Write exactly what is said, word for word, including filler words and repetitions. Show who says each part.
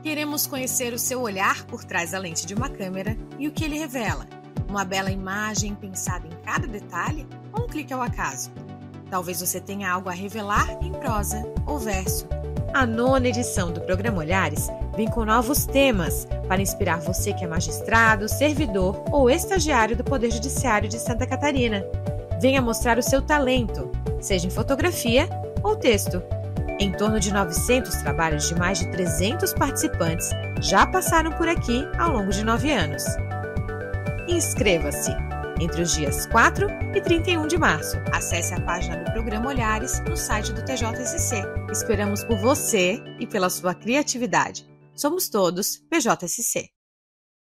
Speaker 1: Queremos conhecer o seu olhar por trás da lente de uma câmera e o que ele revela. Uma bela imagem pensada em cada detalhe ou um clique ao acaso? Talvez você tenha algo a revelar em prosa ou verso. A nona edição do programa Olhares vem com novos temas para inspirar você que é magistrado, servidor ou estagiário do Poder Judiciário de Santa Catarina. Venha mostrar o seu talento, seja em fotografia ou texto. Em torno de novecentos trabalhos de mais de trezentos participantes já passaram por aqui ao longo de nove anos. Inscreva-se entre os dias quatro e trinta e um de março. Acesse a página do programa Olhares no site do T J S C. Esperamos por você e pela sua criatividade. Somos todos P J S C.